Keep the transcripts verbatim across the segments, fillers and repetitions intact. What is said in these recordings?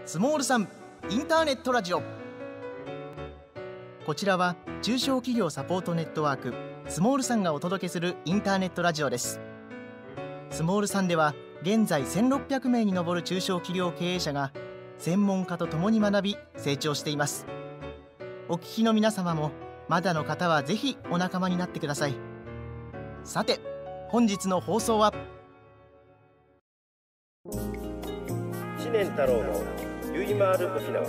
スモールさんインターネットラジオ。こちらは中小企業サポートネットワークスモールさんがお届けするインターネットラジオです。スモールさんでは現在せんろっぴゃくめいに上る中小企業経営者が専門家とともに学び成長しています。お聞きの皆様もまだの方はぜひお仲間になってください。さて本日の放送は知念太郎のゆいまーる沖縄。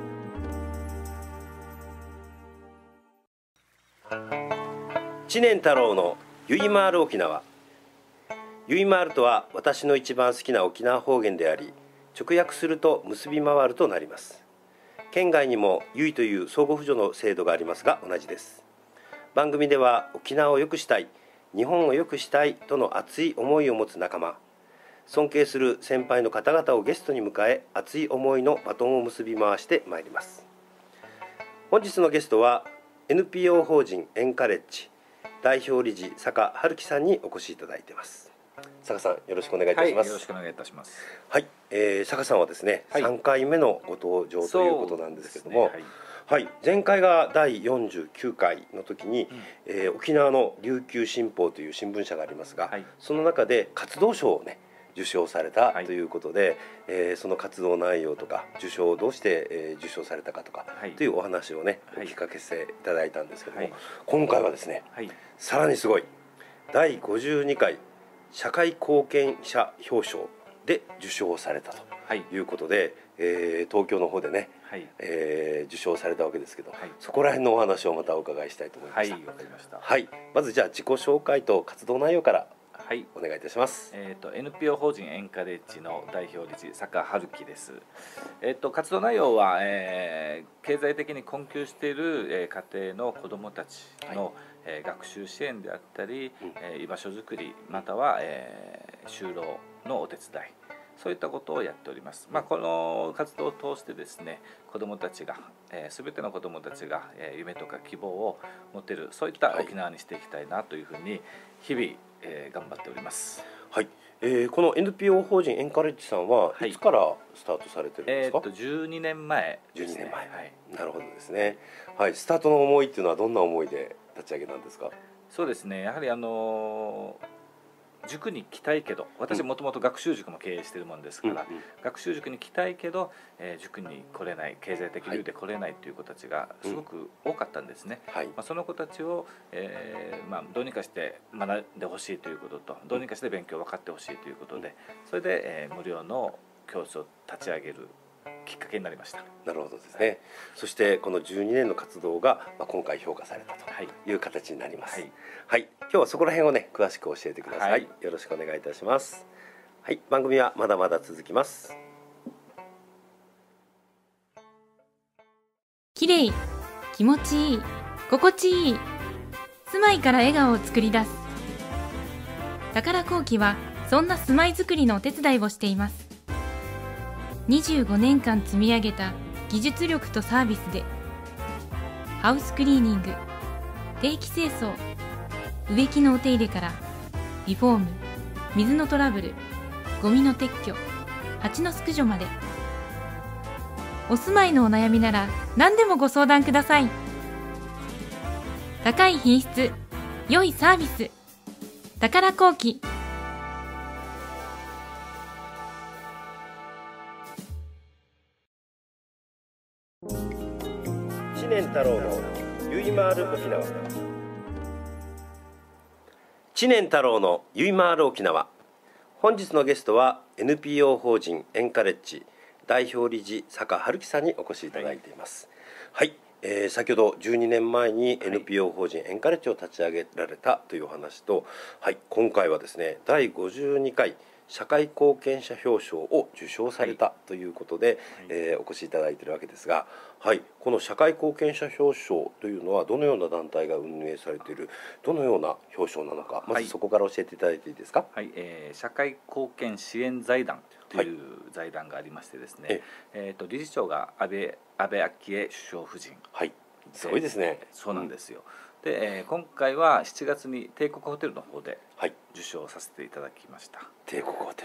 知念太郎のゆいまーる沖縄。ゆいまーるとは私の一番好きな沖縄方言であり、直訳すると結び回るとなります。県外にもゆいという相互扶助の制度がありますが同じです。番組では沖縄を良くしたい、日本を良くしたいとの熱い思いを持つ仲間、尊敬する先輩の方々をゲストに迎え、熱い思いのバトンを結び回してまいります。本日のゲストは エヌピーオー 法人エンカレッジ代表理事坂春樹さんにお越しいただいています。坂さん、よろしくお願いいたします。はい、 よろしくお願いいたします。 はい、えー、坂さんはですね、はい、さんかいめのご登場ということなんですけども、はい、前回がだいよんじゅうきゅうかいの時に、うん、えー、沖縄の琉球新報という新聞社がありますが、はい、その中で活動賞をね受賞されたということで、はい、えー、その活動内容とか受賞をどうして、えー、受賞されたかとか、はい、というお話をね、はい、お聞かせいただいたんですけども、はい、今回はですね、はい、さらにすごいだいごじゅうにかい社会貢献者表彰で受賞されたということで、はい、えー、東京の方でね、はい、えー、受賞されたわけですけど、はい、そこら辺のお話をまたお伺いしたいと思いました。 はい、わかりました。 はい、まずじゃあ自己紹介と活動内容からはい、お願いいたします。 えっと エヌピーオー 法人エンカレッジの代表理事坂春樹です。えっと活動内容は、えー、経済的に困窮している、えー、家庭の子どもたちの、はい、えー、学習支援であったり、うん、えー、居場所づくりまたは、えー、就労のお手伝い、そういったことをやっております。まあ、この活動を通してですね、子どもたちが、えー、全ての子どもたちが、えー、夢とか希望を持てる、そういった沖縄にしていきたいなというふうに日々、えー、頑張っております。 はい、えー、この エヌピーオー 法人エンカレッジさんはいつからスタートされてるんですか？ はい、えー、とじゅうにねんまえですね。 じゅうにねんまえ、はい、なるほどですね。はい、スタートの思いっていうのはどんな思いで立ち上げなんですか？ そうですね、やはりあのー塾に来たいけど、私もともと学習塾も経営しているもんですから、うんうん、学習塾に来たいけど、えー、塾に来れない、経済的理由で来れないという子たちがすごく多かったんですね。はい、まあ、その子たちを、えーまあ、どうにかして学んでほしいということと、どうにかして勉強を分かってほしいということで、それで、えー、無料の教室を立ち上げるきっかけになりました。 なるほどですね。はい、そしてこのじゅうにねんの活動が、まあ、今回評価されたという形になります。はい、はい、今日はそこら辺をね詳しく教えてください。はい、よろしくお願いいたします。はい、番組はまだまだ続きます。 きれい、気持ちいい、心地いい、住まいから笑顔を作り出す。宝工機はそんな住まいづくりのお手伝いをしています。にじゅうごねんかん積み上げた技術力とサービスでハウスクリーニング、定期清掃、植木のお手入れからリフォーム、水のトラブル、ゴミの撤去、蜂の駆除まで、お住まいのお悩みなら何でもご相談ください。高い品質、良いサービス、宝工機。 知念太郎のゆいまーる沖縄。知念太郎のゆいまーる沖縄。本日のゲストは エヌピーオー 法人エンカレッジ代表理事坂春樹さんにお越しいただいています。はい、はい、えー、先ほどじゅうにねんまえに エヌピーオー 法人エンカレッジを立ち上げられたというお話と、はい、今回はですねだいごじゅうにかい社会貢献者表彰を受賞されたということで、はい、えー、お越しいただいているわけですが、はい、この社会貢献者表彰というのはどのような団体が運営されている、どのような表彰なのか、まずそこから教えていただいていいですか？ はい、えー、社会貢献支援財団という財団がありましてですね、はい、えー、と理事長が安倍、安倍昭恵首相夫人、 はい、すごいですね。 そうなんですよ。うん、で、えー、今回はしちがつに帝国ホテルの方で受賞させていただきました。 帝国ホテル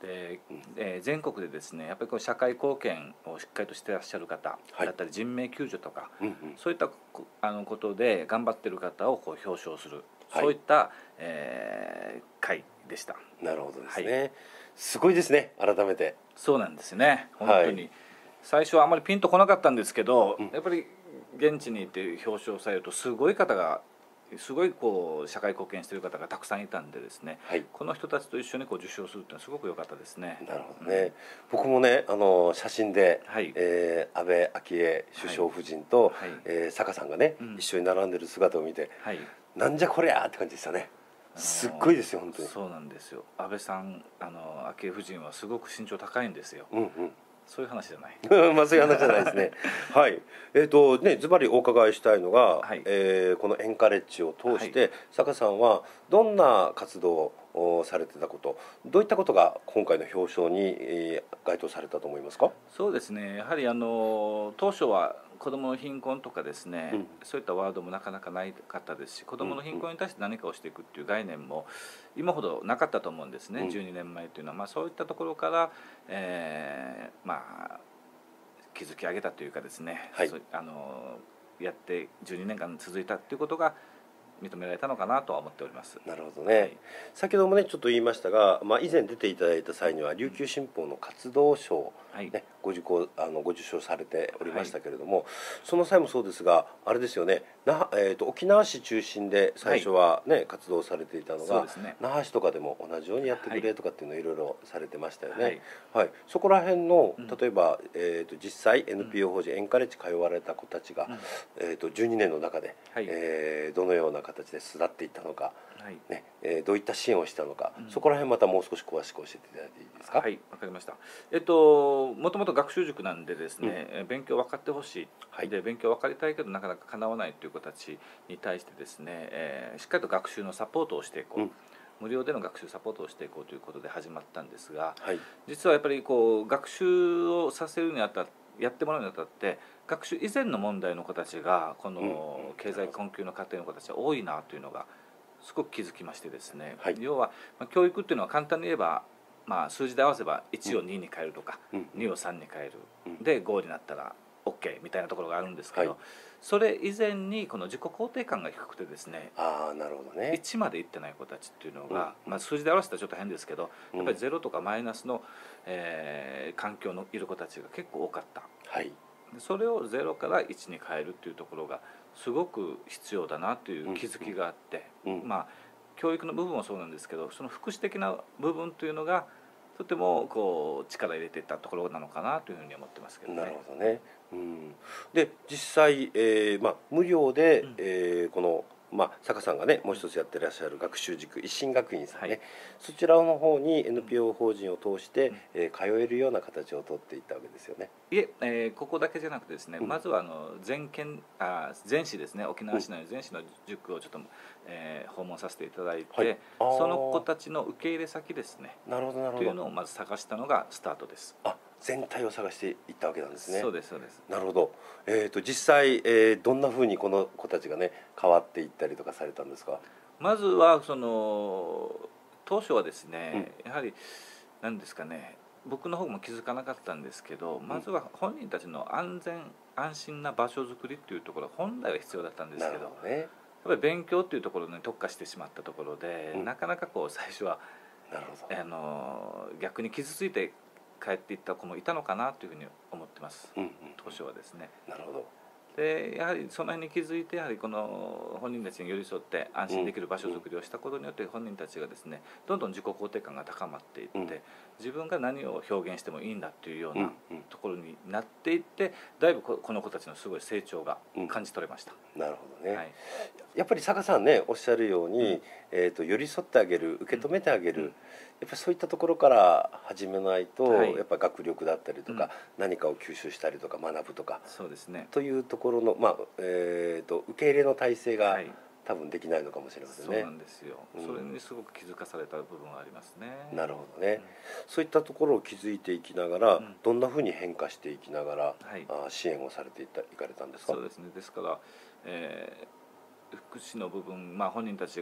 えーえー、全国でですねやっぱりこう社会貢献をしっかりとしていらっしゃる方だったり、人命救助とか、うんうん、そういったあのことで頑張っている方をこう表彰する、はい、そういった、えー、会でした。 なるほどですね、はい、すごいですね。改めてそうなんですね。本当に、はい、最初はあまりピンとこなかったんですけど、うん、やっぱり現地に行って表彰されるとすごい方がすごいこう社会貢献している方がたくさんいたんでですね、はい、この人たちと一緒にこう受賞するっていうのはすごく良かったですね。 なるほどね、うん、僕もねあの写真で、はい、えー、安倍昭恵首相夫人と、はい、えー、坂さんがね、うん、一緒に並んでる姿を見て、はい、なんじゃこりゃって感じでしたね。すっごいですよ本当に。 そうなんですよ。安倍さんあの昭恵夫人はすごく身長高いんですよ。うんうん、そういう話じゃないまあそういう話じゃないですねはい、えーとね、ズバリお伺いしたいのが、はい、えー、このエンカレッジを通して、はい、坂さんはどんな活動をされてたこと、どういったことが今回の表彰に、えー、該当されたと思いますか？ そうですね、やはりあの当初は子どもの貧困とかですね、うん、そういったワードもなかなかないかったですし、子どもの貧困に対して何かをしていくっていう概念も今ほどなかったと思うんですね、うん、じゅうにねんまえというのは、まあ、そういったところから、えーまあ、築き上げたというかですね、はい、あのやってじゅうにねんかん続いたということが認められたのかなとは思っております。 なるほどね、はい、先ほどもねちょっと言いましたが、まあ、以前出ていただいた際には琉球新報の活動賞、はいね、ご受講あのご受賞されておりましたけれども、はい、その際もそうですがあれですよね、那覇、えーと、沖縄市中心で最初は、ねはい、活動されていたのが、ね、那覇市とかでも同じようにやってくれとかっていうのをいろいろされてましたよね、はいはい、そこら辺の例えば、うん、えーと、実際 エヌピーオー 法人エンカレッジ通われた子たちが、うん、えーと、じゅうにねんの中で、はい、えー、どのような形で巣立っていったのか、はいねえー、どういった支援をしたのか、うん、そこら辺またもう少し詳しく教えていただいていいですか？ はい、わかりました。えっともともと学習塾なんでですね、うん、勉強分かってほしい、はい、で勉強分かりたいけどなかなか叶わないという子たちに対してですね、えー、しっかりと学習のサポートをしていこう、うん、無料での学習サポートをしていこうということで始まったんですが、はい、実はやっぱりこう学習をさせるにあたってやってもらうにあたって学習以前の問題の子たちがこの経済困窮の家庭の子たちが多いなというのがすごく気づきましてですね、はい、要は、まあ、教育っていうのは簡単に言えば、まあ、数字で合わせばいちをにに変えるとか、うん、にをさんに変える、うん、でごになったら OK みたいなところがあるんですけど、はい、それ以前にこの自己肯定感が低くてですね、 あーなるほどね、 いちまでいってない子たちっていうのが、うん、まあ、数字で合わせたらちょっと変ですけど、やっぱりゼロとかマイナスの、えー、環境のいる子たちが結構多かった、はい、それをゼロからいちに変えるっていうところがすごく必要だなという気づきがあって、うんうん、まあ教育の部分もそうなんですけど、その福祉的な部分というのがとてもこう力入れていったところなのかなというふうに思ってますけどね。 なるほどね、うん、で実際、えーまあ、無料で、うん、えー、このまあ、坂さんがねもう一つやってらっしゃる学習塾一心学院さんね、はい、そちらの方に エヌピーオー 法人を通して、うん、えー、通えるような形をとっていったわけですよね。 いえ、えー、ここだけじゃなくてですね、うん、まずはあの全県あ全市ですね、沖縄市内の全市の塾をちょっと、えー、訪問させていただいて、はい、その子たちの受け入れ先ですね、 なるほどなるほど、 というのをまず探したのがスタートです。 あ、全体を探していったわけなんですね。 そうですそうです。 なるほど。えーと、実際、えー、どんなふうにこの子たちがね変わっていったりとかされたんですか？ まずはその当初はですね、うん、やはり何ですかね、僕の方も気づかなかったんですけど、まずは本人たちの安全安心な場所づくりっていうところ本来は必要だったんですけど、ね、やっぱり勉強っていうところに特化してしまったところで、うん、なかなかこう最初はなるほど、 あの逆に傷ついて帰っていった子もいたのかなというふうに思ってます、うんうん、当初はですね。 なるほど。 でやはりその辺に気づいてやはりこの本人たちに寄り添って安心できる場所づくりをしたことによって本人たちがですねどんどん自己肯定感が高まっていって、うん、自分が何を表現してもいいんだっていうようなところになっていってだいぶこの子たちのすごい成長が感じ取れました、 うん、なるほどね、はい、やっぱり坂さんねおっしゃるように、うん、えーと、寄り添ってあげる受け止めてあげる、うん、やっぱりそういったところから始めないと、はい、やっぱ学力だったりとか、うん、何かを吸収したりとか学ぶとかそうですねというところの、まあえーと、受け入れの体制が、はい、多分できないのかもしれませんね。 そうなんですよ、うん、それにすごく気づかされた部分はありますね。 なるほどね、うん、そういったところを気づいていきながら、うん、どんなふうに変化していきながら、はい、あ支援をされていったいかれたんですか？ そうですね、ですから、えー、福祉の部分、まあ、本人たちが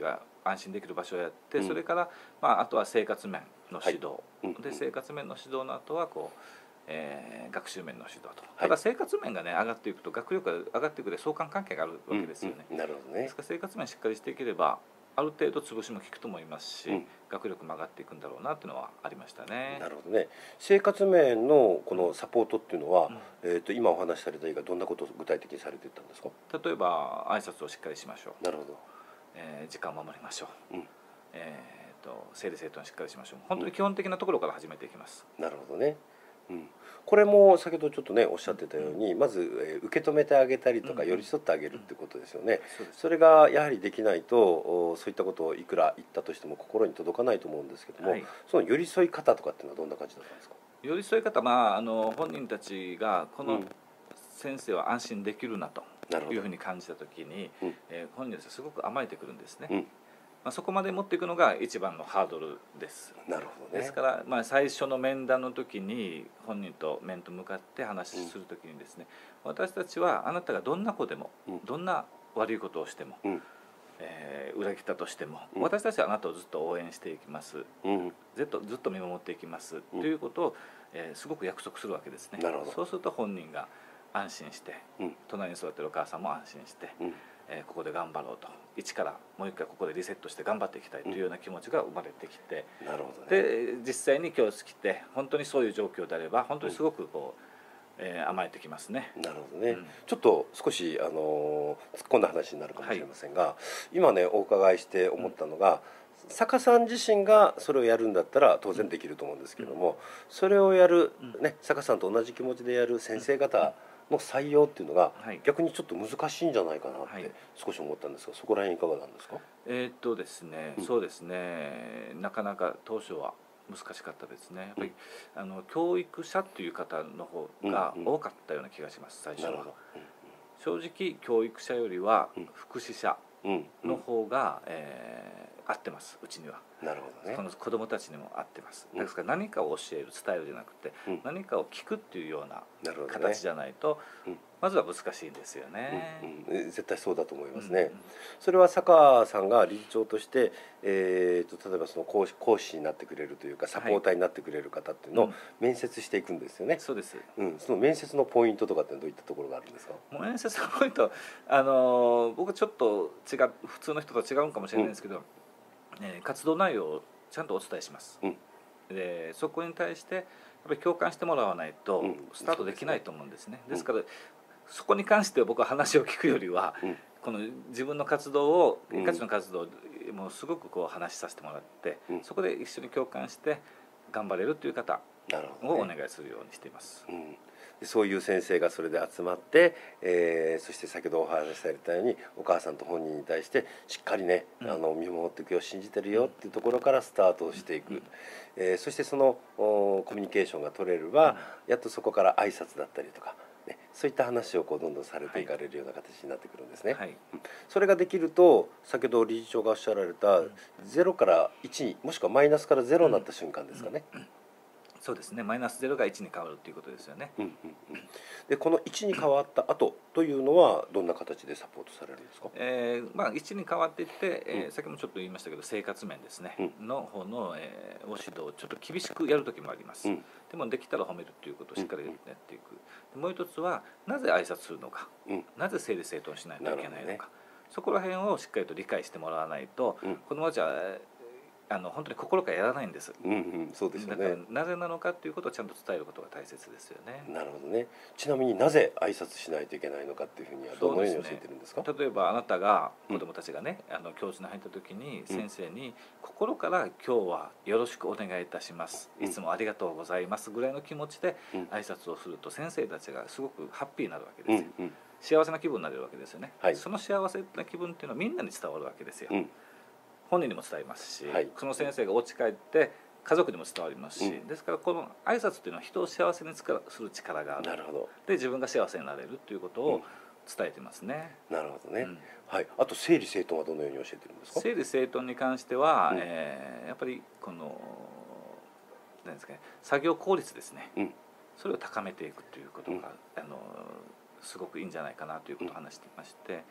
安心できる場所をやって、 うん、 それから、まあ、あとは生活面の指導、 はい、 で生活面の指導の後はこう、えー、学習面の指導と、ただ生活面がね上がっていくと学力が上がっていくで相関関係があるわけですよね、 うんうん、なるほどね。 ですから生活面しっかりしていければある程度潰しも効くと思いますし、 うん、 学力も上がっていくんだろうなっていうのはありましたね。 なるほどね。生活面のこのサポートっていうのは、 うん、 えー、と今お話しされた以外どんなことを具体的にされていったんですか？ 例えば挨拶をしっかりしましょう。 なるほど。 えー、時間を守りましょう。 うん、 えー、と整理整頓しっかりしましょう。本当に基本的なところから始めていきます。 うん、なるほどね。うん、これも先ほどちょっとねおっしゃってたように、まず、えー、受け止めてあげたりとか寄り添ってあげるってことですよね。 そうです。 それがやはりできないとそういったことをいくら言ったとしても心に届かないと思うんですけども、はい、その寄り添い方とかっていうのはどんな感じだったんですか？ 寄り添い方、まあ、あの本人たちがこの先生は安心できるなというふうに感じたときに、うん、えー、本人たちはすごく甘えてくるんですね。うん、まあ、そこまで持っていくのが一番のハードルです。 なるほどね。 ですから、まあ、最初の面談の時に本人と面と向かって話する時にですね、うん、私たちはあなたがどんな子でも、うん、どんな悪いことをしても、うん、えー、裏切ったとしても、うん、私たちはあなたをずっと応援していきます、うん、ずっとずっと見守っていきます、うん、ということを、えー、すごく約束するわけですね。 なるほど。 そうすると本人が安心して、うん、隣に座ってるお母さんも安心して、うん、えー、ここで頑張ろうと、一からもう一回ここでリセットして頑張っていきたいというような気持ちが生まれてきて、 うん、なるほどね。 で実際に今日来て本当にそういう状況であれば本当にすごくこう、うん、えー、甘えてきますね。 なるほどね、うん、ちょっと少し、あのー、突っ込んだ話になるかもしれませんが、はい、今ねお伺いして思ったのが、うん、坂さん自身がそれをやるんだったら当然できると思うんですけども、うん、それをやる、ね、坂さんと同じ気持ちでやる先生方の採用っていうのが逆にちょっと難しいんじゃないかなって少し思ったんですが、そこら辺いかがなんですか？ えー、っとですね、うん、そうですね、なかなか当初は難しかったですね。やっぱり、うん、あの教育者という方の方が多かったような気がします、最初は。うんうん、正直教育者よりは福祉者の方が、えー、合ってます、うちには。 なるほどね。 この子どもたちにも合ってます。ですから何かを教える、伝えるじゃなくて、うん、何かを聞くっていうような形じゃないと、ね、うん、まずは難しいんですよね。 うんうん、絶対そうだと思いますね。うんうん、それは坂さんが理事長として、えー、と例えばその講師、講師になってくれるというかサポーターになってくれる方っていうのを面接していくんですよね。 うん、そうです。 うん、その面接のポイントとかってどういったところがあるんですか？ 面接のポイント、あのー、僕ちょっと違う、普通の人とは違うかもしれないんですけど、うん、えー、活動内容をちゃんとお伝えします。うん、でそこに対してやっぱり共感してもらわないとスタートできないと思うんですね。うん、ですから、うん、そこに関して僕は話を聞くよりは、うん、この自分の活動を円滑の活動をもうすごくこう話しさせてもらって、うん、そこで一緒に共感して頑張れるという方をお願いするようにしています。 うん、でそういう先生がそれで集まって、えー、そして先ほどお話しされたようにお母さんと本人に対してしっかりね、うん、あの見守っていくよ、信じてるよっていうところからスタートをしていく、うん、えー、そしてそのコミュニケーションが取れれば、うん、やっとそこから挨拶だったりとか、ね、そういった話をこうどんどんされていかれるような形になってくるんですね。はい、それができると先ほど理事長がおっしゃられたゼロからいちにもしくはマイナスからゼロになった瞬間ですかね。 うんうんうん、そうですね、マイナスゼロがいちに変わるということですよね。うんうんうん、でこのいちに変わった後というのはどんな形でサポートされるんですか？ えーまあ、いちに変わっていって、えー、さっきもちょっと言いましたけど生活面ですね、うん、の方の、えー、ご指導をちょっと厳しくやる時もあります。うん、でもできたら褒めるということをしっかりやっていく。うん、もう一つはなぜ挨拶するのか、うん、なぜ整理整頓しないといけないのか、ね、そこら辺をしっかりと理解してもらわないと、うん、子どもたちはあの本当に心からやらないんです。 うんうん、そうですよね。 だからなぜなのかということをちゃんと伝えることが大切ですよね。 なるほどね。ちなみになぜ挨拶しないといけないのかっていうふうにはどのように教えてるんですか？ そうですね、例えばあなたが子どもたちがね、うん、あの教室に入った時に先生に心から今日はよろしくお願いいたします、いつもありがとうございますぐらいの気持ちで挨拶をすると先生たちがすごくハッピーになるわけですよ。うんうん、幸せな気分になれるわけですよね。はい、その幸せな気分っていうのはみんなに伝わるわけですよ。うん、本人にも伝えますし、はい、その先生がお家帰って家族にも伝わりますし、うん、ですからこの挨拶というのは人を幸せにする力がある。 なるほど。 で自分が幸せになれるということを伝えてますね。 うん、なるほどね。うん、はい。あと整理整頓はどのように教えてるんですか？ 整理整頓に関しては、うん、えー、やっぱりこの何ですかね、作業効率ですね。うん、それを高めていくということが、うん、あのすごくいいんじゃないかなということを話していまして、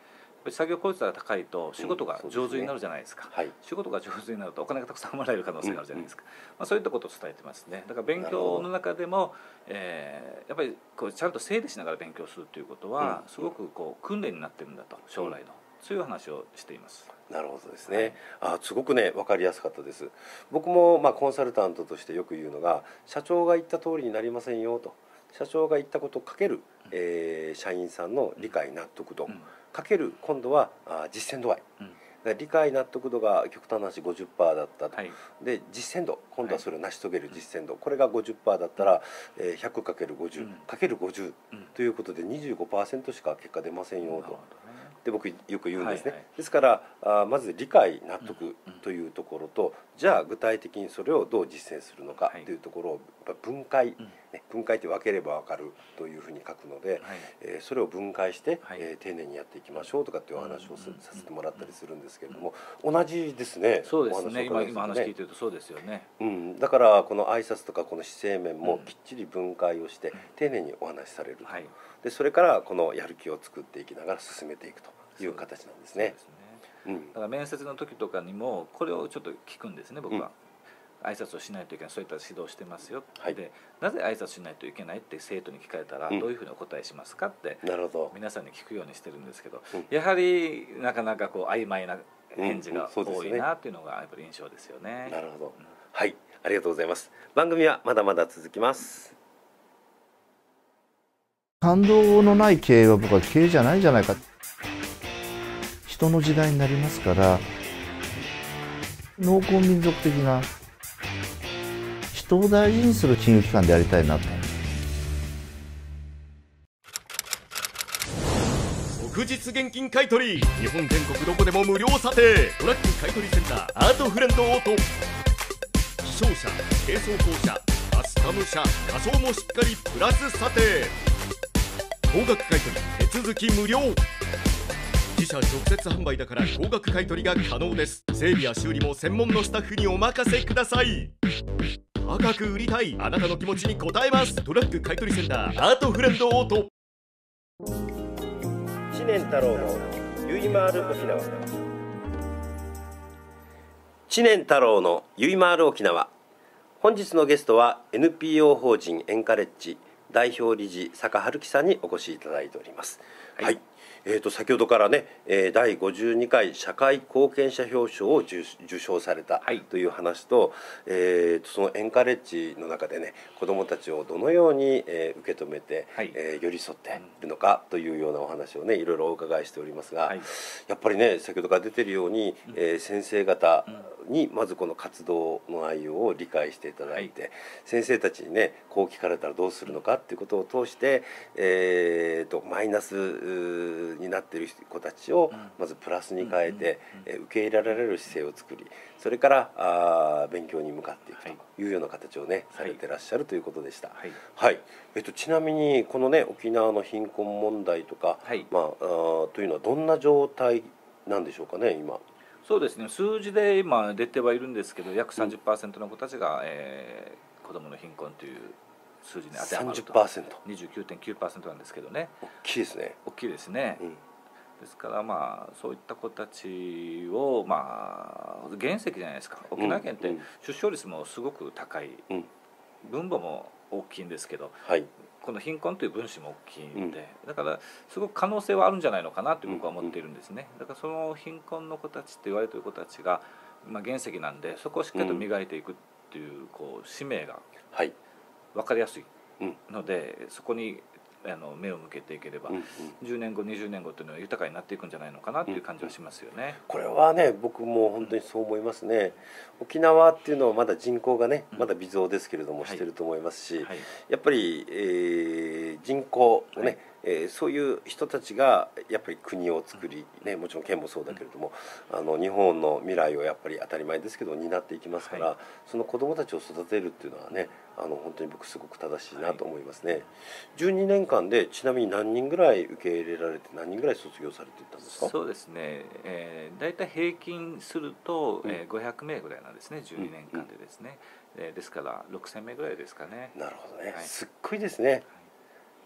り作業効率が高いと仕事が上手になるじゃないですか、 うんそうですね、はい、 仕事が上手になるとお金がたくさんもらえる可能性があるじゃないですか、うんうん、まあ、そういったことを伝えてますね。だから勉強の中でも、えー、やっぱりこうちゃんと整理しながら勉強するということは、うん、すごくこう訓練になってるんだと、将来の、うん、そういう話をしています。 なるほどですね、はい、あすごくね分かりやすかったです。僕もまあコンサルタントとしてよく言うのが、社長が言った通りになりませんよと、社長が言ったことかける、えー、社員さんの理解納得度、うん、かける今度はあ実践度合い、うん、理解納得度が極端な話 ごじゅっパーセント だったと、はい、で実践度今度はそれを成し遂げる実践度、はい、これが ごじゅっパーセント だったら、えー、ひゃくかけるごじゅうかけるごじゅう ということで にじゅうごパーセント しか結果出ませんよと。で僕よく言うんですね、はいはい、ですからあまず理解納得というところと、うんうん、じゃあ具体的にそれをどう実践するのかというところをやっぱ分解、うんね、分解って分ければ分かるというふうに書くので、はい、えー、それを分解して、はい、えー、丁寧にやっていきましょうとかっていうお話をさせてもらったりするんですけれども、同じですね。 そうですね、今今話聞いてるとそうですよね、 うん、だからこの挨拶とかこの姿勢面もきっちり分解をして、うん、丁寧にお話しされると、はい、でそれからこのやる気を作っていきながら進めていくという形なんですね。 うん、だから面接の時とかにもこれをちょっと聞くんですね、僕は、うん、挨拶をしないといけない、そういった指導してますよ、はい、でなぜ挨拶しないといけないって生徒に聞かれたら、どういうふうにお答えしますかって皆さんに聞くようにしてるんですけど、うん、やはりなかなかこう曖昧な返事が多いなっていうのがやっぱり印象ですよね。 なるほど、うん、はい、ありがとうございます。番組はまだまだ続きます。 感動のない経営は僕は経営じゃないんじゃないか。人の時代になりますから、農耕民族的な人を大事にする金融機関でありたいなと。 即日現金買取、日本全国どこでも無料査定。トラック買取センターアートフレンドオート。気象車、軽装甲車、カスタム車、仮装もしっかりプラス査定。高額買取手続き無料。自社直接販売だから高額買取が可能です。整備や修理も専門のスタッフにお任せください。高く売りたいあなたの気持ちに応えます。トラック買取センターアートフレンドオート。 知念太郎のゆいまーる沖縄。知念太郎のゆいまーる沖縄。本日のゲストは エヌピーオー 法人エンカレッジ代表理事坂春樹さんにお越しいただいております。はい、はい、えー、と先ほどからね、えー、だいごじゅうにかい社会貢献者表彰を受賞されたという話と、はい、えー、とそのエンカレッジの中でね子どもたちをどのように、えー、受け止めて、はい、えー、寄り添っているのかというようなお話をねいろいろお伺いしておりますが、はい、やっぱりね先ほどから出ているように、うん、えー、先生方にまずこの活動の内容を理解していただいて、はい、先生たちにねこう聞かれたらどうするのかっていうことを通して、えー、とマイナスになっている子たちをまずプラスに変えて、え受け入れられる姿勢を作り、それからあ勉強に向かっていくというような形をね、はい、されてらっしゃるということでした。はい、はい、えっと、ちなみにこのね沖縄の貧困問題とか、はい、まあ、あというのはどんな状態なんでしょうかね今。 そうですね、数字で今出てはいるんですけど約 さんじゅっパーセント の子たちが、えー、子どもの貧困という数字に当てはまるとさんじゅっパーセントにじゅうきゅうてんきゅうパーセント なんですけどね。 大きいですね。 大きいですね、うん、ですからまあそういった子たちをまあ原石じゃないですか。沖縄県って出生率もすごく高い、うん、分母も大きいんですけど、はい、この貧困という分子も大きいんで、うん、だからすごく可能性はあるんじゃないのかなって僕は思っているんですね。だからその貧困の子たちって言われている子たちが、まあ、原石なんでそこをしっかりと磨いていくっていうこう使命が分かりやすいので、うん、そこにあの目を向けていければ、うんうん、じゅうねんごにじゅうねんごというのは豊かになっていくんじゃないのかなという感じはしますよね。うんうん、 これはね僕も本当にそう思いますね。沖縄っていうのはまだ人口がねまだ微増ですけれどもしてると思いますし、はいはい、やっぱり、えー、人口をね、はい、えー、そういう人たちがやっぱり国を作り、ね、もちろん県もそうだけれども、あの日本の未来をやっぱり当たり前ですけど担っていきますから、はい、その子どもたちを育てるっていうのはねあの本当に僕すごく正しいなと思いますね。はい、じゅうにねんかんでちなみに何人ぐらい受け入れられて何人ぐらい卒業されていったんですか？ そうですね、えー、だいたい平均すると、うん、えー、ごひゃくめいぐらいなんですね。じゅうにねんかんでですね、うんうん、えー、ですからろくせんめいぐらいですかね。 なるほどね、はい、すっごいですね。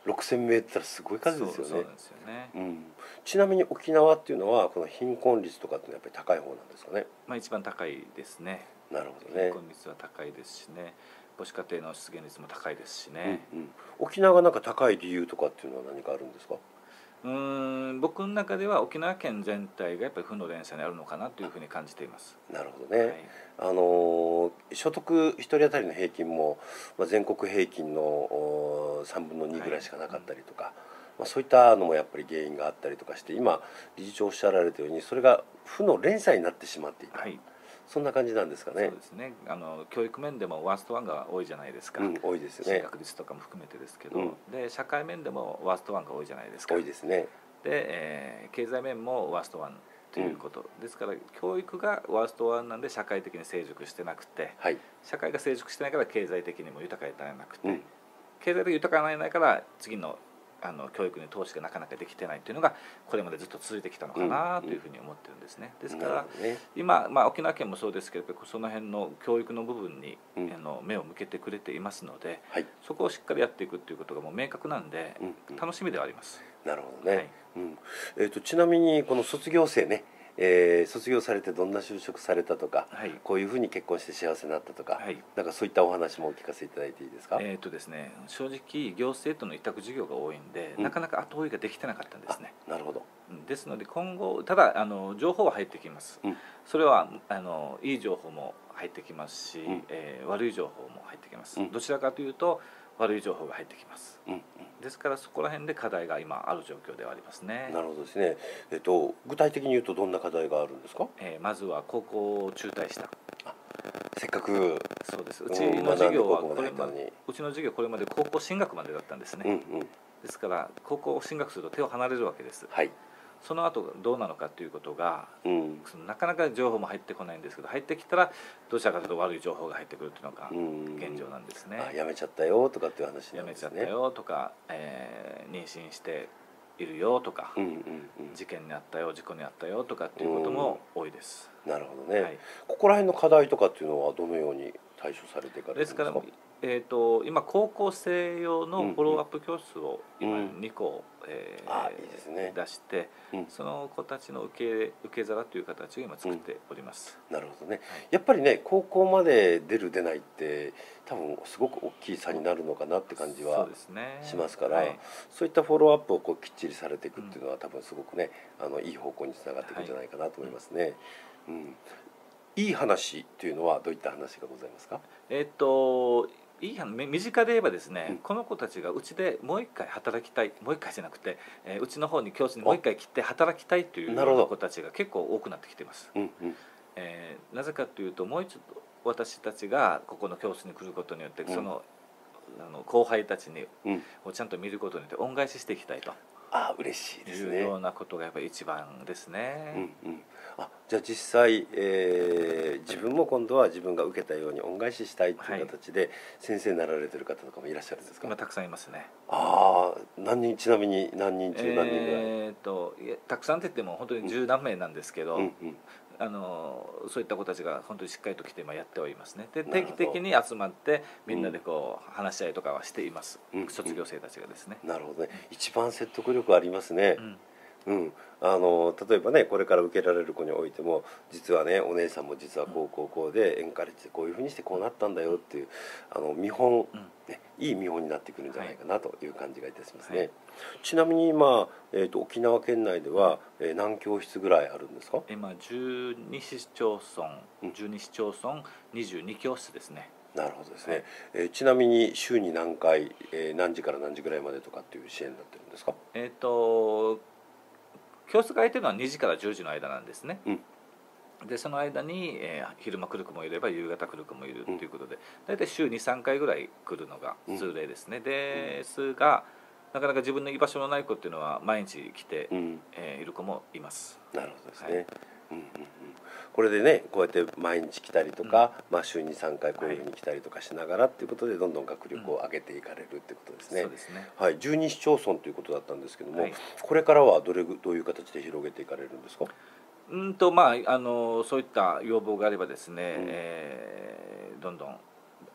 ろくせんめいって言ったらすごい数ですよね。 そうなんですよね、 うん、ちなみに沖縄っていうのはこの貧困率とかっていうのはやっぱり高い方なんですかね。 まあ、一番高いですね。 なるほどね。 貧困率は高いですしね、母子家庭の出現率も高いですしね、 うんうん、沖縄がなんか高い理由とかっていうのは何かあるんですか。 うーん僕の中では沖縄県全体がやっぱり負の連鎖にあるのかなというふうに感じています。 なるほどね、 はい、 あのー、所得いひとり当たりの平均も、まあ、全国平均のさんぶんのにぐらいしかなかったりとか、はい、まあ、そういったのもやっぱり原因があったりとかして、今理事長おっしゃられたようにそれが負の連鎖になってしまっていた、はい、そんな感じなんですかね。 そうですね、あの教育面でもワーストワンが多いじゃないですか、 うん、多いですね。 進学率とかも含めてですけど、 うん、 で社会面でもワーストワンが多いじゃないですか。 多いですね。 で、えー、経済面もワーストワンということ、うん、ですから教育がワーストワンなんで社会的に成熟してなくて、はい、社会が成熟してないから経済的にも豊かにならなくて、うん、経済的に豊かにならないから次のあの教育に投資がなかなかできてないというのがこれまでずっと続いてきたのかなというふうに思ってるんですね。ですから、ね、今、まあ、沖縄県もそうですけどその辺の教育の部分に、うん、あの目を向けてくれていますので、はい、そこをしっかりやっていくということがもう明確なんで、うんうん、楽しみではあります。 なるほどね、はい、うん、えーと、ちなみにこの卒業生ね、えー、卒業されてどんな就職されたとか、はい、こういうふうに結婚して幸せになったとか、はい、なんかそういったお話もお聞かせいただいていいですか。 えーとですね、正直行政との委託事業が多いんで、うん、なかなか後追いができてなかったんですね。 なるほど。 ですので今後ただあの情報は入ってきます、うん、それはあのいい情報も入ってきますし、うん、えー、悪い情報も入ってきます、うん、どちらかというと悪い情報が入ってきます、うんうん、ですからそこら辺で課題が今ある状況ではありますね。 なるほどですね、えっと、具体的に言うとどんな課題があるんですか。 えー、まずは高校を中退した。 あ、せっかくそうです、うちの授業はこれまでうちの授業これまで高校進学までだったんですね、うんうん、ですから高校を進学すると手を離れるわけです、はい、その後どうなのかということが、うん、そのなかなか情報も入ってこないんですけど入ってきたらどちらかというと悪い情報が入ってくるというのが現状なんですね、うん、 あ、やめちゃったよとかっていう話なんですね。 やめちゃったよとか、えー、妊娠しているよとか、うんうんうん、事件にあったよ事故にあったよとかっていうことも多いです、 うん、なるほどね、はい、ここら辺の課題とかっていうのはどのように対処されていかれるんですか。 ですから、えー、と今高校生用のフォローアップ教室を今にこ、うんえーいいですね、出して、うん、その子たちの受け、受け皿という形を今作っております、 うん、なるほどね、はい、やっぱりね高校まで出る出ないって多分すごく大きい差になるのかなって感じはしますから、そうですね、はい、そういったフォローアップをこうきっちりされていくっていうのは、うん、多分すごくねあのいい方向につながっていくんじゃないかなと思いますね、はい、うん、いい話というのはどういった話がございますか。 えー、っといい話、身近で言えばですね、うん、この子たちがうちでもう一回働きたい、もう一回じゃなくて、えー、うちの方に教室にもう一回来て働きたいという子たちが結構多くなってきています、うんうん、えー、なぜかというともう一度私たちがここの教室に来ることによって、うん、その、あの後輩たちに、うん、をちゃんと見ることによって恩返ししていきたいと、 あ、嬉しいですね、 いうようなことがやっぱり一番ですね、 うんうん、あ、じゃあ実際、えー、自分も今度は自分が受けたように恩返ししたいという形で先生になられてる方とかもいらっしゃるんですか。 今たくさんいますね。 ああ、何人、ちなみに何人中何人ぐらい。 えー、といやたくさんって言っても本当に十何名なんですけど、うんうんうん、あのそういった子たちが本当にしっかりと来て今やっておりますね。で定期的に集まってみんなでこう、うん、話し合いとかはしています、うん、卒業生たちがですね、 うん、なるほどね、一番説得力ありますね、うんうん、あの例えばねこれから受けられる子においても実はねお姉さんも実はこうこうこうでエンカレッジでこういうふうにしてこうなったんだよっていうあの見本、ね、いい見本になってくるんじゃないかなという感じがいたしますね、はい、ちなみに今、えーと、沖縄県内では、えー、何教室ぐらいあるんですか。 今じゅうに市町村じゅうに市町村にじゅうに教室ですね。 なるほどですね、はい、えー、ちなみに週に何回、えー、何時から何時ぐらいまでとかっていう支援になってるんですか。 えっ、ー、と教室が空いてるのはにじからじゅうじの間なんですね、うん、でその間に、えー、昼間来る子もいれば夕方来る子もいるということで、うん、大体週にさんかいぐらい来るのが通例ですね、うん、ですがなかなか自分の居場所のない子っていうのは毎日来て、うん、えー、いる子もいます。 なるほどですね、はい、うんうんうん、これでねこうやって毎日来たりとか、うん、まあ、週にさんかいこういうふうに来たりとかしながらっていうことでどんどん学力を上げていかれるってことですね、うん、そうですね、はい、じゅうに市町村ということだったんですけども、はい、これからはどれどういう形で広げていかれるんですか。 うんとまあ、あのそういった要望があればですね、うん、えー、どんどん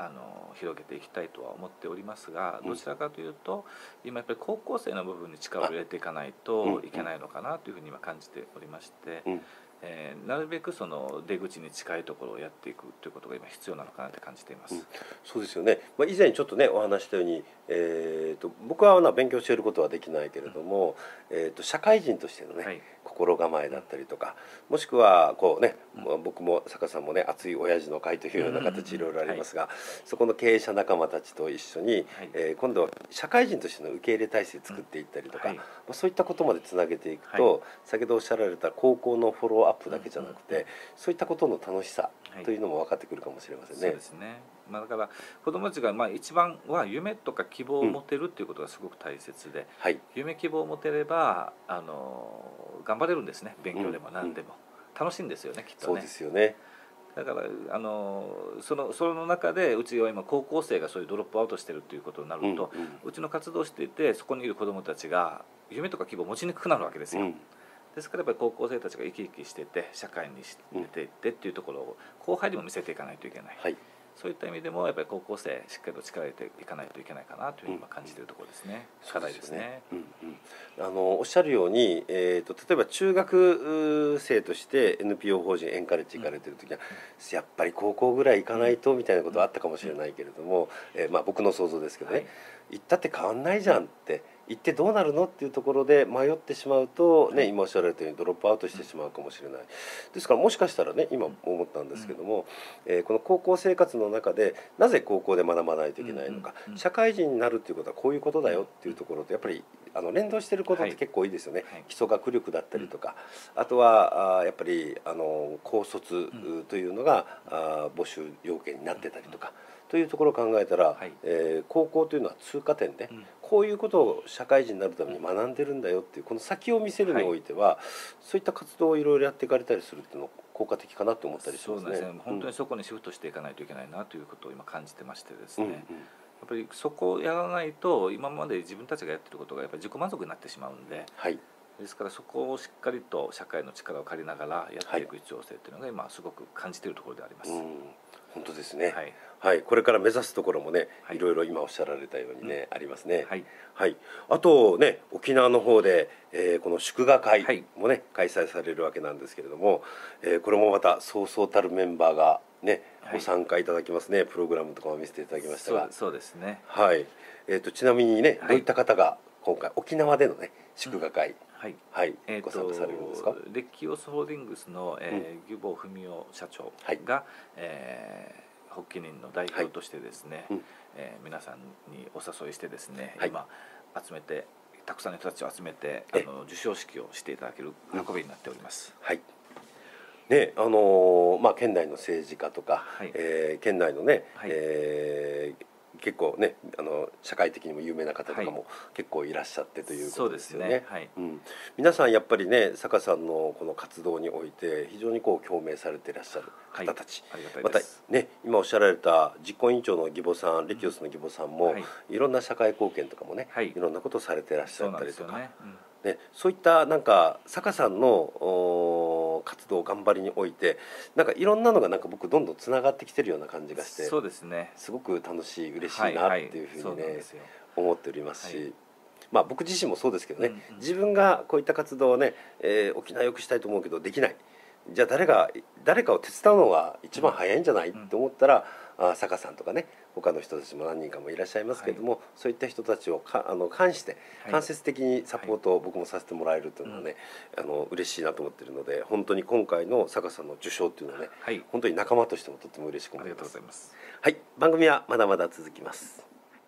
あの広げていきたいとは思っておりますが、どちらかというと今やっぱり高校生の部分に力を入れていかないといけないのかなというふうに今感じておりまして、うん、えー、なるべくその出口に近いところをやっていくということが今必要なのかなと感じています。うん、 そうですよね、まあ、以前ちょっとねお話したように、えー、と僕は勉強していることはできないけれども、うん、えー、と社会人としてのね、はい、心構えだったりとか、もしくはこうね、うん、僕も坂さんもね熱い親父の会というような形いろいろありますが、はい、そこの経営者仲間たちと一緒に、はい、えー、今度は社会人としての受け入れ体制作っていったりとか、はい、まあ、そういったことまでつなげていくと、はい、先ほどおっしゃられた高校のフォローアップだけじゃなくて、うん、そういったことの楽しさというのも分かってくるかもしれませんね。 はい、そうですね。まあ、だから子どもたちがまあ一番は夢とか希望を持てるっていうことがすごく大切で、うん、はい、夢希望を持てればあの頑張れるんですね。勉強でも何でも、うん、楽しいんですよね、きっとね。 そうですよね。 だからあのそのその中でうちは今高校生がそういうドロップアウトしてるということになると、うんうん、うちの活動していてそこにいる子どもたちが夢とか希望を持ちにくくなるわけですよ。うん、ですからやっぱり高校生たちが生き生きしてて社会に出ていってっていうところを後輩にも見せていかないといけない。はい、そういった意味でもやっぱり高校生しっかりと力を入れていかないといけないかなというふうに今感じているところですね。うん、課題ですね。 うんうん、あのおっしゃるように、えーと、例えば中学生として エヌピーオー 法人エンカレッジ行かれている時は、うん、やっぱり高校ぐらい行かないとみたいなことはあったかもしれないけれども、うん、えーまあ、僕の想像ですけどね、はい、行ったって変わんないじゃんって。行ってどうなるのっていうところで迷ってしまうと、ね、今おっしゃられたようにドロップアウトしてしまうかもしれない。ですからもしかしたらね今思ったんですけども、えー、この高校生活の中でなぜ高校で学ばないといけないのか、社会人になるっていうことはこういうことだよっていうところとやっぱりあの連動していることって結構多いですよね。はい、基礎学力だったりとか、あとはあやっぱりあの高卒というのがあ募集要件になってたりとか。というところを考えたら、はい、えー、高校というのは通過点で、うん、こういうことを社会人になるために学んでるんだよっていうこの先を見せるにおいては、はい、そういった活動をいろいろやっていかれたりするっていうのは効果的かなと思ったりしますね。 そうですね。本当にそこにシフトしていかないといけないなということを今感じてましてですね、うんうん、やっぱりそこをやらないと今まで自分たちがやってることがやっぱり自己満足になってしまうんで、はい、ですからそこをしっかりと社会の力を借りながらやっていく必要性というのが今すごく感じているところであります。うん、 本当ですね。はい、はい、これから目指すところもね、はい、いろいろ今おっしゃられたようにね、うん、ありますね。はい、はい、あとね沖縄の方で、えー、この祝賀会もね、はい、開催されるわけなんですけれども、えー、これもまたそうそうたるメンバーがね、ご参加いただきますね。プログラムとかも見せていただきましたが、 そう、そうですね。 はい、えーと、ちなみにね、はい、どういった方が今回沖縄でのね祝賀会、うん、はい、はい、えー、ご参加されるんですか。 レッキオスホールディングスの、えー、義母文雄社長が、はい、えー発起人の代表としてですね、はい、うん、えー、皆さんにお誘いしてですね、はい、今集めてたくさんの人たちを集めてあの授賞式をしていただける運びになっております。 うん、はい、ね、あのー、まあ県内の政治家とか、はい、えー、県内のね、はい、えー結構ねあの社会的にも有名な方とかも結構いらっしゃってということですよね。はい、そうですね。はい、うん、皆さんやっぱりね坂さんのこの活動において非常にこう共鳴されていらっしゃる方たち、はい、またね今おっしゃられた実行委員長の義母さん、レキオスの義母さんも、はい、いろんな社会貢献とかもね、はい、いろんなことをされていらっしゃったりとか。ね、そういったなんか坂さんの活動頑張りにおいてなんかいろんなのがなんか僕どんどんつながってきてるような感じがして、 そうですね、 すごく楽しい嬉しいなっていうふうにね、はいはい、思っておりますし、はい、まあ僕自身もそうですけどね、うんうん、自分がこういった活動をね、えー、沖縄よくしたいと思うけどできない、じゃあ誰が誰かを手伝うのが一番早いんじゃない、うん、と思ったら、あ坂さんとかね他の人たちも何人かもいらっしゃいますけれども、はい、そういった人たちをかあの関して間接的にサポートを僕もさせてもらえるというのはね、はい、あの嬉しいなと思っているので、本当に今回の坂さんの受賞というのはね、はい、本当に仲間としてもとっても嬉しく思います。ありがとうございます。はい、番組はまだまだ続きます。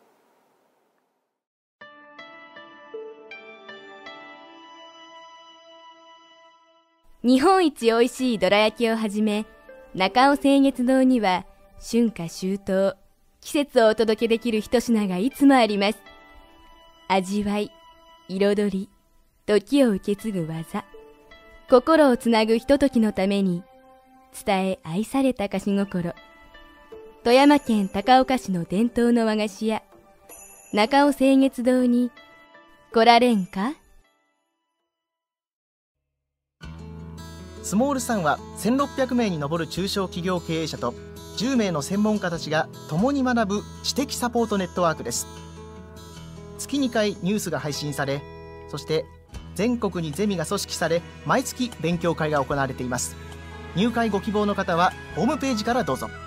日本一おいしいどら焼きをはじめ、中尾清月堂には春夏秋冬季節をお届けできる一品がいつもあります。味わい、彩り、時を受け継ぐ技、心をつなぐひとときのために伝え愛された菓子心。富山県高岡市の伝統の和菓子屋中尾清月堂に来られんか。 スモールさんはせんろっぴゃくめいに上る中小企業経営者とじゅうめいの専門家たちが共に学ぶ知的サポートネットワークです。月にかいニュースが配信され、そして全国にゼミが組織され、毎月勉強会が行われています。入会ご希望の方はホームページからどうぞ。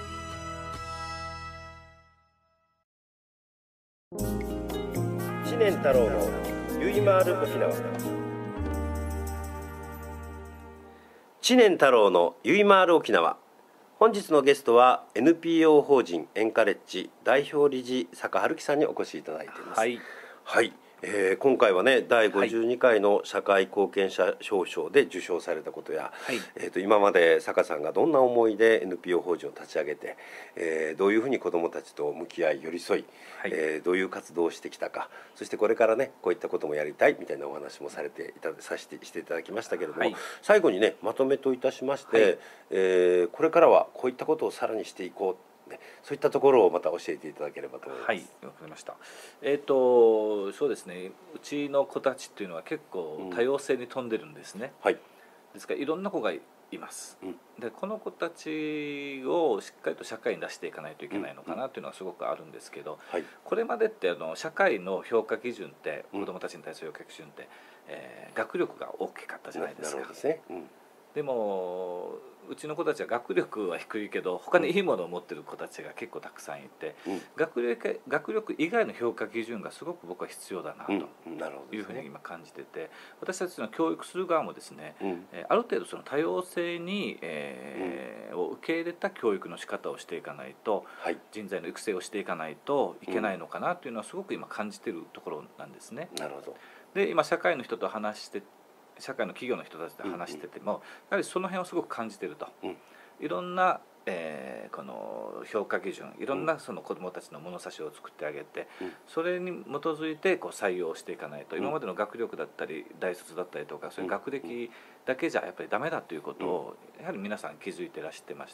知念太郎のゆいまーる沖縄。知念太郎のゆいまーる沖縄。本日のゲストは エヌピーオー 法人エンカレッジ代表理事坂春樹さんにお越しいただいています。 はい、 はい、えー、今回はねだいごじゅうにかいの社会貢献者表彰で受賞されたことや、はい、えー、と今まで坂さんがどんな思いで エヌピーオー 法人を立ち上げて、えー、どういうふうに子どもたちと向き合い寄り添い、はい、えー、どういう活動をしてきたか、そしてこれからねこういったこともやりたいみたいなお話もされていたさせてしていただきましたけれども、はい、最後にねまとめといたしまして、はい、えー、これからはこういったことをさらにしていこう、そういったところをまた教えていただければと思います。 はい、わかりました。えっとそうですね、うちの子たちっていうのは結構多様性に富んでるんですね。うん、はい。ですからいろんな子がいます。うん、でこの子たちをしっかりと社会に出していかないといけないのかなというのはすごくあるんですけど、うん、はい、これまでってあの社会の評価基準って子どもたちに対する評価基準って、えー、学力が大きかったじゃないですか。なるほどですね。うん、でもうちの子たちは学力は低いけど他にいいものを持ってる子たちが結構たくさんいて、うん、学力、学力以外の評価基準がすごく僕は必要だなというふうに今感じてて、私たちの教育する側もですね、うん、ある程度その多様性に、えーうん、を受け入れた教育の仕方をしていかないと、はい、人材の育成をしていかないといけないのかなというのはすごく今感じているところなんですね。なるほど。で今社会の人と話して社会の企業の人たちと話してても、うんうん、やはりその辺をすごく感じていると、うん、いろんな、えー、この評価基準、いろんなその子どもたちの物差しを作ってあげて、うん、それに基づいてこう採用していかないと、うん、今までの学力だったり大卒だったりとかそういう学歴だけじゃやっぱりダメだということを、うん、やはり皆さん気づいてらしてまして、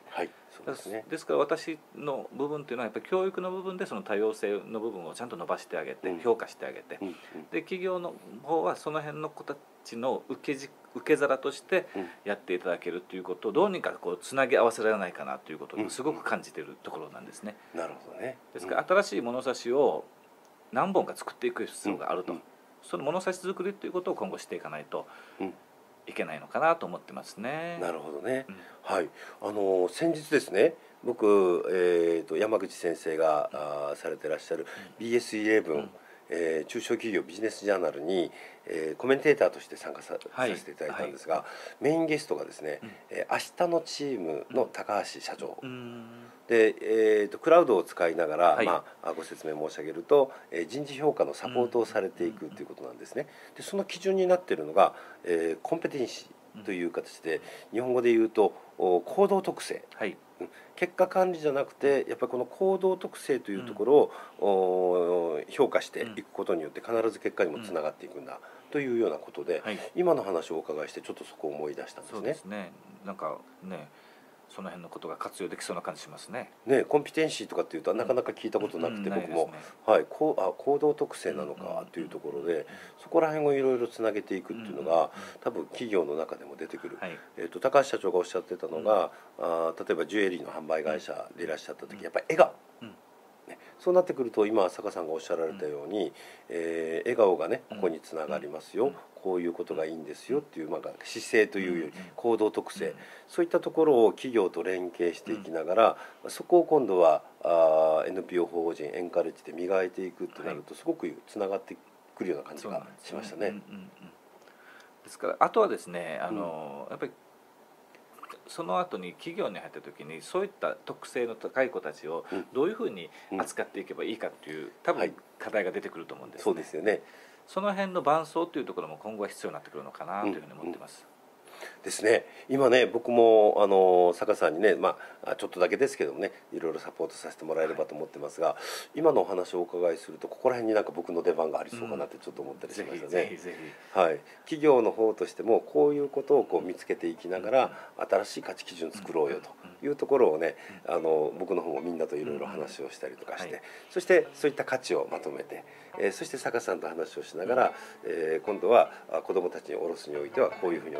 はい、そうですね。ですから私の部分というのはやっぱり教育の部分でその多様性の部分をちゃんと伸ばしてあげて、うん、評価してあげて、うんうん、で企業の方はその辺の子たちの受けじ受け皿としてやっていただけるということをどうにかこうつなぎ合わせられないかなということをすごく感じているところなんですね。うん、なるほどね。ですから新しい物差しを何本か作っていく必要があると、うん、その物差し作りということを今後していかないといけないのかなと思ってますね。 なるほどね。うん、はい。あの先日ですね、僕、えー、と山口先生が、うん、あされてらっしゃる ビーエスイレブン、うん、えー、中小企業ビジネスジャーナルに、えー、コメンテーターとして参加 さ,、はい、させていただいたんですが、はい、メインゲストがですね、うん、えー、明日のチームの高橋社長、うん、で、えー、とクラウドを使いながら、はい、まあ、ご説明申し上げると、えー、人事評価のサポートをされていくということなんですね。でその基準になっているのが、えー、コンペテンシーという形で、日本語で言うと行動特性、はい、結果管理じゃなくてやっぱりこの行動特性というところを、うん、評価していくことによって必ず結果にもつながっていくんだ、うん、というようなことで、はい、今の話をお伺いしてちょっとそこを思い出したんですね。 そうですね。なんかね、その辺のことが活用できそうな感じしますね。 ね、コンピテンシーとかっていうとなかなか聞いたことなくて、うんうん、僕も、ね、はい、こうあ行動特性なのかというところで、そこら辺をいろいろつなげていくっていうのが、多分企業の中でも出てくる、はい、えーと、高橋社長がおっしゃってたのが、うん、あ例えばジュエリーの販売会社でいらっしゃった時、やっぱり笑顔、うんね、そうなってくると今坂さんがおっしゃられたように、うん、えー、笑顔がねここにつながりますよ、うん、こういうことがいいんですよっていう、まあ、姿勢というより行動特性、うん、そういったところを企業と連携していきながら、うん、そこを今度はあ エヌピーオー 法人エンカレッジで磨いていくってなると、すごくつながってくるような感じがしましたね。 ですからあとはですね、あの、うん、やっぱりその後に企業に入った時にそういった特性の高い子たちをどういうふうに扱っていけばいいかっていう、多分課題が出てくると思うんですね。 そうですよね。 その辺の伴走というところも今後は必要になってくるのかなというふうに思ってます。 うんうんですね。今ね僕もあの坂さんにね、まあ、ちょっとだけですけどもねいろいろサポートさせてもらえればと思ってますが、はい、今のお話をお伺いするとここら辺になんか僕の出番がありそうかなってちょっと思ったりしましたね。ぜひぜひ、はい、企業の方としてもこういうことをこう見つけていきながら、うん、新しい価値基準作ろうよというところをね、うん、あの僕の方もみんなといろいろ話をしたりとかして、うんはい、そしてそういった価値をまとめて、えー、そして坂さんと話をしながら、えー、今度は子どもたちに下ろすにおいてはこういうふうに下ろした方がいい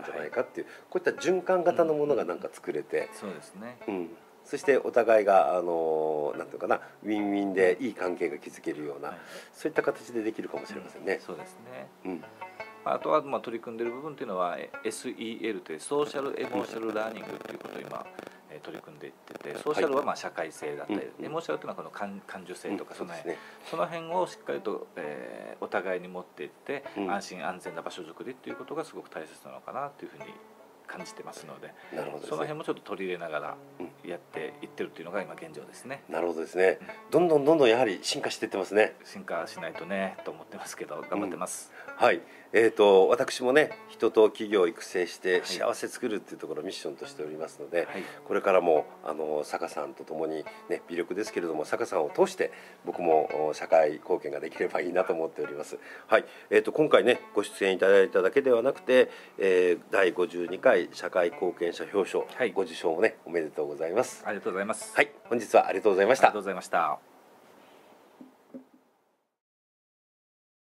んじゃないかっていう、こういった循環型のものがなんか作れて、 そうですね、 うん、そしてお互いがあのなんていうかな、ウィンウィンでいい関係が築けるような、はい、そういった形でできるかもしれませんね。 うん、そうですね、 うん、 あとはまあ取り組んでいる部分というのは エスイーエル というソーシャルエモーシャルラーニングということを今取り組んでいってて、ソーシャルはまあ社会性だったり、はい、エモーシャルというのはこの感感受性とか、その辺、うん、その辺をしっかりと、えー、お互いに持っていって、うん、安心安全な場所づくりということがすごく大切なのかなというふうに感じてますので、なるほどですね、その辺もちょっと取り入れながらやっていってるというのが今現状ですね。 なるほどですね、うん、どんどんどんどんやはり進化していってますね。 進化しないとねと思ってますけど頑張ってます、 うん、はい、えーと私もね人と企業を育成して幸せ作るっていうところをミッションとしておりますので、はい、これからもあの坂さんとともにね微力ですけれども坂さんを通して僕も社会貢献ができればいいなと思っております。はい、えーと今回ねご出演いただいただけではなくて、えー、だいごじゅうにかい社会貢献者表彰、はい、ご受賞もねおめでとうございます。 ありがとうございます。 はい、本日はありがとうございました。 ありがとうございました。